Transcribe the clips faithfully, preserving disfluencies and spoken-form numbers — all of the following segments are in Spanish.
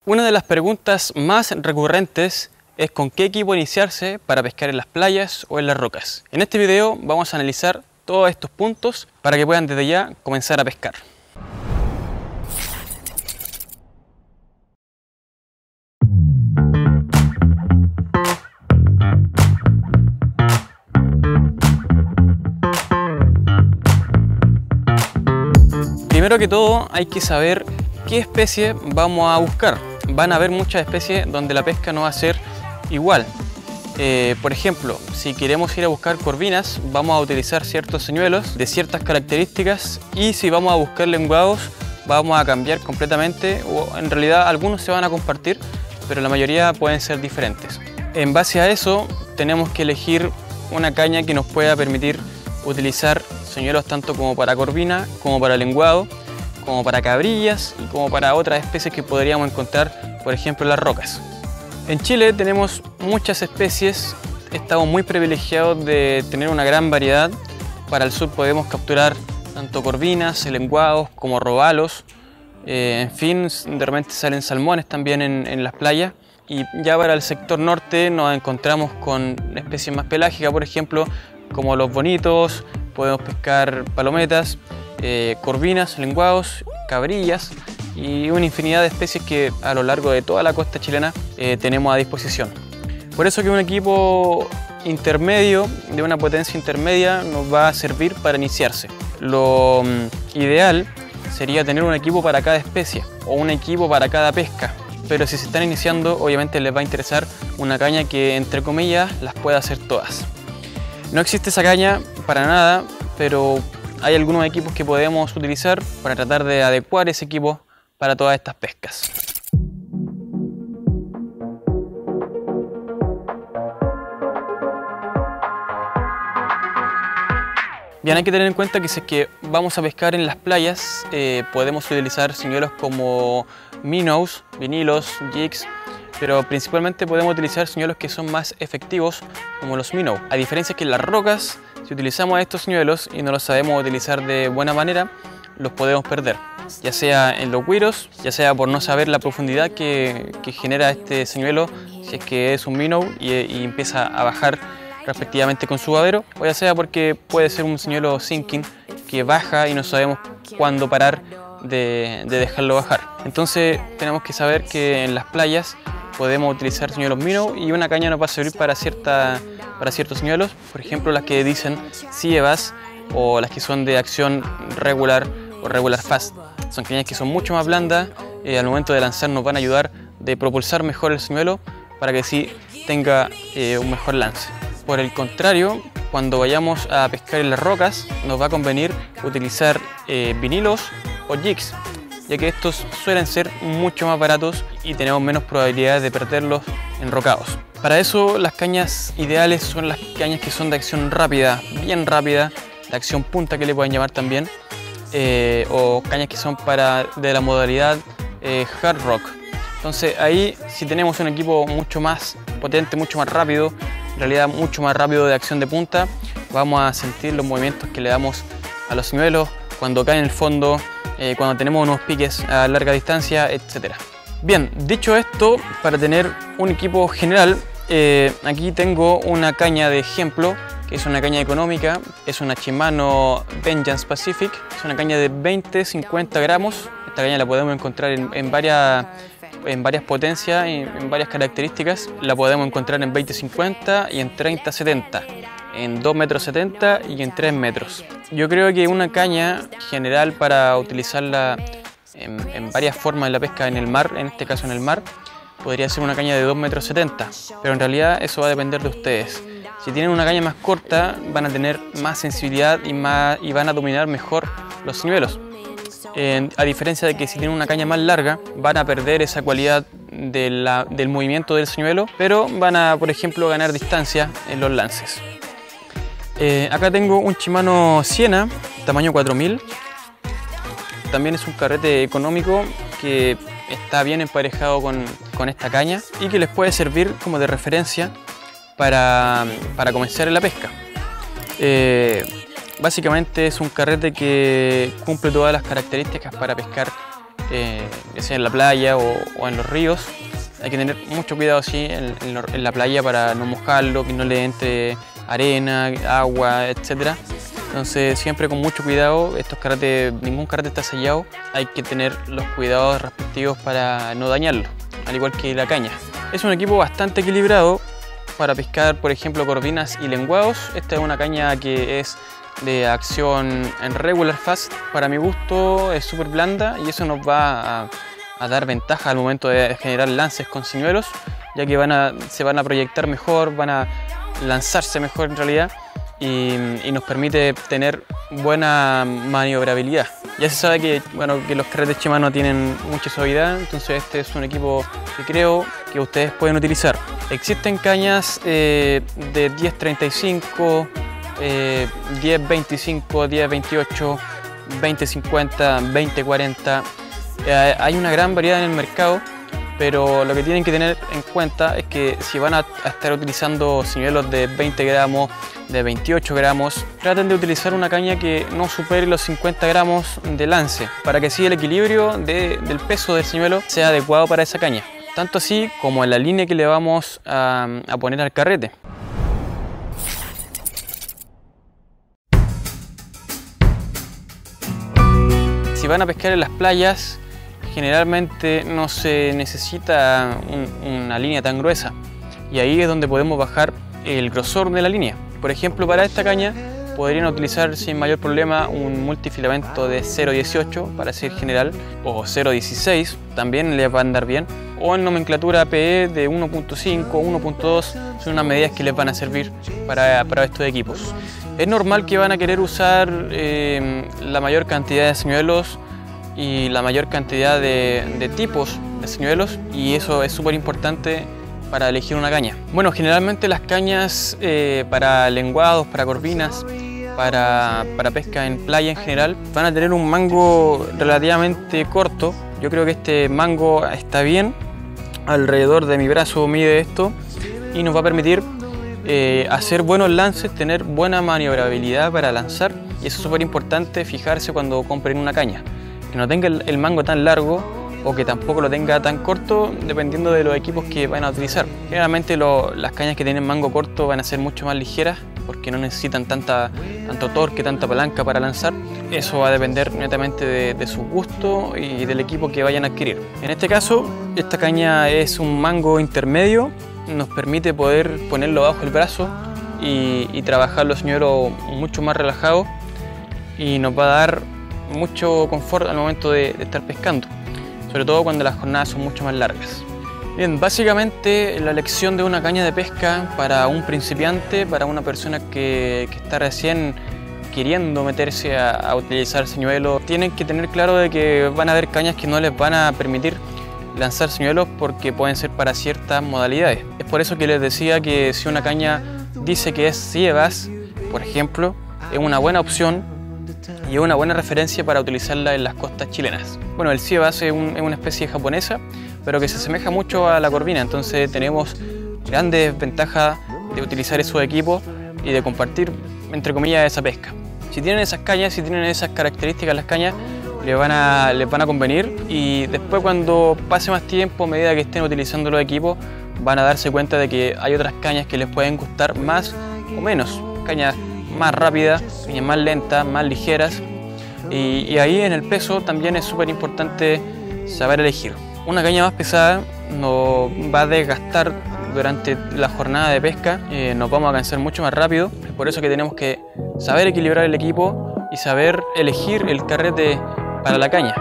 Una de las preguntas más recurrentes es con qué equipo iniciarse para pescar en las playas o en las rocas. En este video vamos a analizar todos estos puntos para que puedan desde ya comenzar a pescar. Primero que todo hay que saber qué especie vamos a buscar. Van a haber muchas especies donde la pesca no va a ser igual. Eh, por ejemplo, si queremos ir a buscar corvinas, vamos a utilizar ciertos señuelos de ciertas características, y si vamos a buscar lenguados vamos a cambiar completamente, o en realidad algunos se van a compartir, pero la mayoría pueden ser diferentes. En base a eso tenemos que elegir una caña que nos pueda permitir utilizar señuelos tanto como para corvina, como para lenguado, como para cabrillas y como para otras especies que podríamos encontrar, por ejemplo, en las rocas. En Chile tenemos muchas especies, estamos muy privilegiados de tener una gran variedad. Para el sur podemos capturar tanto corvinas, lenguados como robalos, eh, en fin, de repente salen salmones también en, en las playas. Y ya para el sector norte nos encontramos con especies más pelágicas, por ejemplo, como los bonitos, podemos pescar palometas, eh, corvinas, lenguados, cabrillas y una infinidad de especies que a lo largo de toda la costa chilena eh, tenemos a disposición. Por eso que un equipo intermedio, de una potencia intermedia, nos va a servir para iniciarse. Lo um, ideal sería tener un equipo para cada especie o un equipo para cada pesca, pero si se están iniciando obviamente les va a interesar una caña que, entre comillas, las pueda hacer todas. No existe esa caña para nada, pero hay algunos equipos que podemos utilizar para tratar de adecuar ese equipo para todas estas pescas. Bien, hay que tener en cuenta que si es que vamos a pescar en las playas, eh, podemos utilizar señuelos como minnows, vinilos, jigs, pero principalmente podemos utilizar señuelos que son más efectivos, como los minnow. A diferencia que en las rocas, si utilizamos estos señuelos y no los sabemos utilizar de buena manera, los podemos perder, ya sea en los güiros, ya sea por no saber la profundidad que, que genera este señuelo, si es que es un minnow y, y empieza a bajar respectivamente con su babero, o ya sea porque puede ser un señuelo sinking que baja y no sabemos cuándo parar de, de dejarlo bajar. Entonces tenemos que saber que en las playas podemos utilizar señuelos minnow y una caña nos va a servir para, cierta, para ciertos señuelos, por ejemplo las que dicen sea bass o las que son de acción regular o regular fast. Son cañas que son mucho más blandas, eh, al momento de lanzar nos van a ayudar de propulsar mejor el señuelo para que sí tenga eh, un mejor lance. Por el contrario, cuando vayamos a pescar en las rocas nos va a convenir utilizar eh, vinilos o jigs, ya que estos suelen ser mucho más baratos y tenemos menos probabilidades de perderlos enrocados. Para eso las cañas ideales son las cañas que son de acción rápida, bien rápida, de acción punta que le pueden llamar también, eh, o cañas que son para de la modalidad eh, hard rock. Entonces ahí, si tenemos un equipo mucho más potente, mucho más rápido, en realidad mucho más rápido de acción de punta, vamos a sentir los movimientos que le damos a los señuelos cuando caen en el fondo, Eh, cuando tenemos unos piques a larga distancia, etcétera. Bien, dicho esto, para tener un equipo general, eh, aquí tengo una caña de ejemplo, que es una caña económica, es una Shimano Vengeance Pacific, es una caña de veinte cincuenta gramos. Esta caña la podemos encontrar en, en, varias, en varias potencias, en, en varias características. La podemos encontrar en veinte cincuenta y en treinta setenta. En dos metros setenta y en tres metros. Yo creo que una caña general para utilizarla en, en varias formas en la pesca en el mar, en este caso en el mar, podría ser una caña de dos metros setenta, pero en realidad eso va a depender de ustedes. Si tienen una caña más corta van a tener más sensibilidad y, más, y van a dominar mejor los señuelos. Eh, a diferencia de que si tienen una caña más larga van a perder esa cualidad de la, del movimiento del señuelo, pero van a, por ejemplo, ganar distancia en los lances. Eh, acá tengo un Shimano Siena, tamaño cuatro mil. También es un carrete económico que está bien emparejado con, con esta caña y que les puede servir como de referencia para, para comenzar en la pesca. Eh, básicamente es un carrete que cumple todas las características para pescar eh, ya sea en la playa o, o en los ríos. Hay que tener mucho cuidado sí, en, en, en la playa para no mojarlo, que no le entre arena, agua, etcétera. Entonces siempre con mucho cuidado, estos carretes, ningún carrete está sellado, hay que tener los cuidados respectivos para no dañarlo, al igual que la caña. Es un equipo bastante equilibrado para pescar, por ejemplo, corvinas y lenguados. Esta es una caña que es de acción en regular fast. Para mi gusto es súper blanda y eso nos va a, a dar ventaja al momento de generar lances con señuelos, ya que van a, se van a proyectar mejor, van a lanzarse mejor en realidad. Y, y nos permite tener buena maniobrabilidad. Ya se sabe que, bueno, que los carretes Shimano tienen mucha suavidad, entonces este es un equipo que creo que ustedes pueden utilizar. Existen cañas eh, de diez treinta y cinco, eh, diez veinticinco, diez veintiocho, veinte cincuenta, veinte cuarenta. Eh, hay una gran variedad en el mercado, pero lo que tienen que tener en cuenta es que si van a, a estar utilizando señuelos de veinte gramos, de veintiocho gramos, traten de utilizar una caña que no supere los cincuenta gramos de lance, para que así el equilibrio de, del peso del señuelo sea adecuado para esa caña, tanto así como en la línea que le vamos a, a poner al carrete. Si van a pescar en las playas, generalmente no se necesita un, una línea tan gruesa, y ahí es donde podemos bajar el grosor de la línea. Por ejemplo, para esta caña podrían utilizar sin mayor problema un multifilamento de cero dieciocho para ser general, o cero dieciséis también les va a andar bien, o en nomenclatura P E de uno punto cinco, uno punto dos, son unas medidas que les van a servir para, para estos equipos. Es normal que van a querer usar eh, la mayor cantidad de señuelos y la mayor cantidad de, de tipos de señuelos, y eso es súper importante para elegir una caña. Bueno, generalmente las cañas eh, para lenguados, para corvinas, para, para pesca en playa en general, van a tener un mango relativamente corto. Yo creo que este mango está bien, alrededor de mi brazo mide esto, y nos va a permitir eh, hacer buenos lances, tener buena maniobrabilidad para lanzar, y eso es súper importante fijarse cuando compren una caña, que no tenga el, el mango tan largo o que tampoco lo tenga tan corto, dependiendo de los equipos que van a utilizar. Generalmente lo, las cañas que tienen mango corto van a ser mucho más ligeras porque no necesitan tanta, tanto torque, tanta palanca para lanzar. Eso va a depender netamente de, de su gusto y del equipo que vayan a adquirir. En este caso, esta caña es un mango intermedio, nos permite poder ponerlo bajo el brazo y, y trabajar los señuelos mucho más relajados, y nos va a dar mucho confort al momento de, de estar pescando, sobre todo cuando las jornadas son mucho más largas. Bien, básicamente la elección de una caña de pesca para un principiante, para una persona que, que está recién queriendo meterse a, a utilizar señuelos, tienen que tener claro de que van a haber cañas que no les van a permitir lanzar señuelos porque pueden ser para ciertas modalidades. Es por eso que les decía que si una caña dice que es Sea-Bass, por ejemplo, es una buena opción y es una buena referencia para utilizarla en las costas chilenas. Bueno, el Sea-Bass es, un, es una especie japonesa, pero que se asemeja mucho a la corvina, entonces tenemos grandes ventajas de utilizar esos equipos y de compartir, entre comillas, esa pesca. Si tienen esas cañas, si tienen esas características las cañas, les van a, les van a convenir, y después cuando pase más tiempo, a medida que estén utilizando los equipos, van a darse cuenta de que hay otras cañas que les pueden gustar más o menos, cañas más rápidas, cañas más lentas, más ligeras, y, y ahí en el peso también es súper importante saber elegir. Una caña más pesada nos va a desgastar durante la jornada de pesca, eh, nos vamos a cansar mucho más rápido, es por eso que tenemos que saber equilibrar el equipo y saber elegir el carrete para la caña.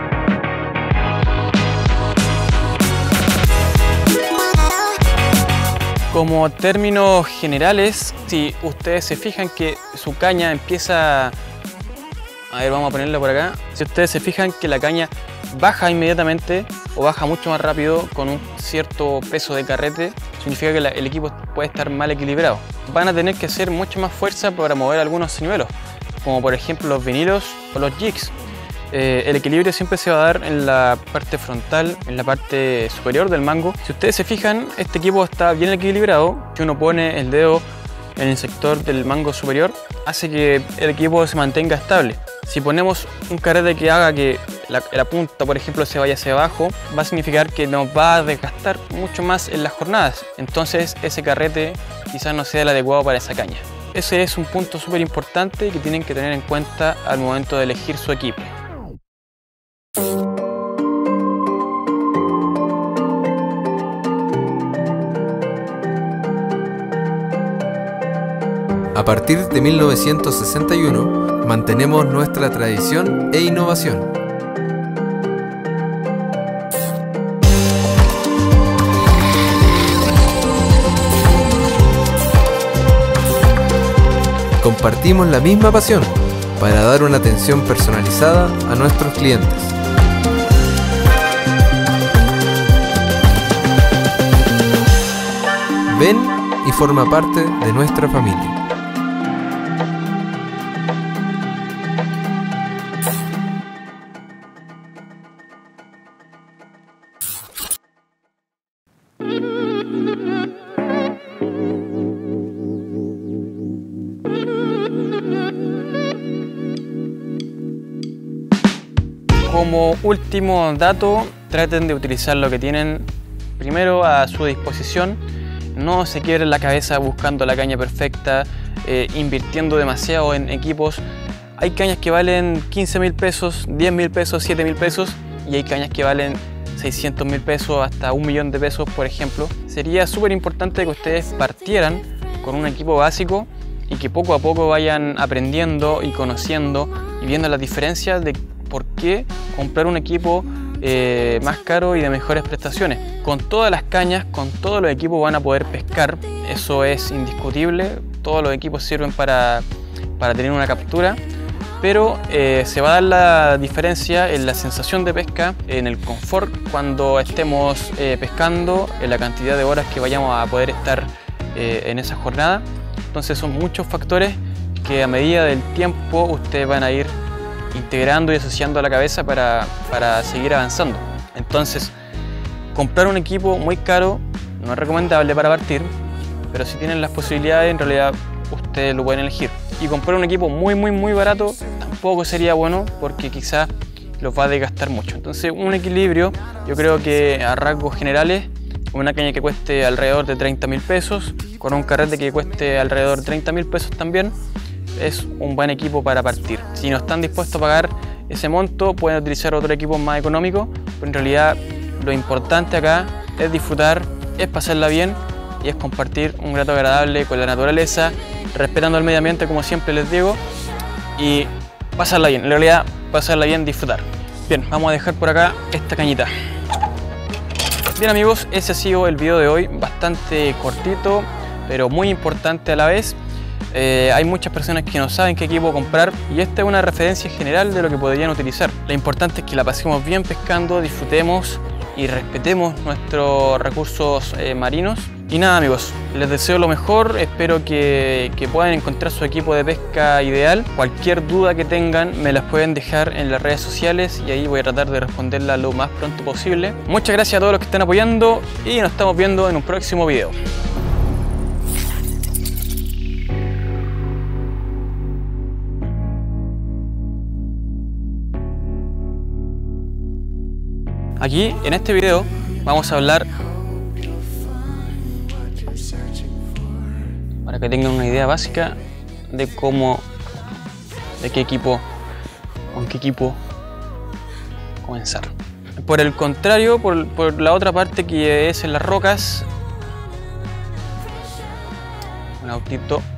Como términos generales, si ustedes se fijan que su caña empieza, a ver, vamos a ponerla por acá, si ustedes se fijan que la caña baja inmediatamente o baja mucho más rápido con un cierto peso de carrete, significa que la, el equipo puede estar mal equilibrado. Van a tener que hacer mucha más fuerza para mover algunos señuelos, como por ejemplo los vinilos o los jigs. Eh, el equilibrio siempre se va a dar en la parte frontal, en la parte superior del mango. Si ustedes se fijan, este equipo está bien equilibrado. Si uno pone el dedo en el sector del mango superior, hace que el equipo se mantenga estable. Si ponemos un carrete que haga que la, la punta, por ejemplo, se vaya hacia abajo, va a significar que nos va a desgastar mucho más en las jornadas. Entonces ese carrete quizás no sea el adecuado para esa caña. Ese es un punto súper importante que tienen que tener en cuenta al momento de elegir su equipo. A partir de mil novecientos sesenta y uno, mantenemos nuestra tradición e innovación. Compartimos la misma pasión para dar una atención personalizada a nuestros clientes. Ven y forma parte de nuestra familia. Como último dato, traten de utilizar lo que tienen primero a su disposición. No se quiebren la cabeza buscando la caña perfecta, eh, invirtiendo demasiado en equipos. Hay cañas que valen quince mil pesos, diez mil pesos, siete mil pesos, y hay cañas que valen seiscientos mil pesos hasta un millón de pesos, por ejemplo. Sería súper importante que ustedes partieran con un equipo básico y que poco a poco vayan aprendiendo y conociendo y viendo las diferencias de por qué comprar un equipo eh, más caro y de mejores prestaciones. Con todas las cañas, con todos los equipos van a poder pescar, eso es indiscutible. Todos los equipos sirven para, para tener una captura, pero eh, se va a dar la diferencia en la sensación de pesca, en el confort cuando estemos eh, pescando, en la cantidad de horas que vayamos a poder estar eh, en esa jornada. Entonces son muchos factores que a medida del tiempo ustedes van a ir integrando y asociando a la cabeza para, para seguir avanzando. Entonces, comprar un equipo muy caro no es recomendable para partir, pero si tienen las posibilidades, en realidad ustedes lo pueden elegir. Y comprar un equipo muy muy muy barato tampoco sería bueno, porque quizás los va a desgastar mucho. Entonces, un equilibrio, yo creo que a rasgos generales, una caña que cueste alrededor de treinta mil pesos, con un carrete que cueste alrededor de treinta mil pesos también, es un buen equipo para partir. Si no están dispuestos a pagar ese monto, pueden utilizar otro equipo más económico, pero en realidad lo importante acá es disfrutar, es pasarla bien y es compartir un rato agradable con la naturaleza, respetando el medio ambiente como siempre les digo, y pasarla bien, en realidad pasarla bien, disfrutar. Bien, vamos a dejar por acá esta cañita. Bien amigos, ese ha sido el video de hoy, bastante cortito, pero muy importante a la vez. Eh, hay muchas personas que no saben qué equipo comprar y esta es una referencia general de lo que podrían utilizar. Lo importante es que la pasemos bien pescando, disfrutemos y respetemos nuestros recursos eh, marinos. Y nada amigos, les deseo lo mejor, espero que, que puedan encontrar su equipo de pesca ideal. Cualquier duda que tengan me las pueden dejar en las redes sociales y ahí voy a tratar de responderla lo más pronto posible. Muchas gracias a todos los que están apoyando y nos estamos viendo en un próximo video. Aquí, en este video, vamos a hablar, para que tengan una idea básica de cómo, de qué equipo, con qué equipo comenzar. Por el contrario, por, por la otra parte que es en las rocas, un autito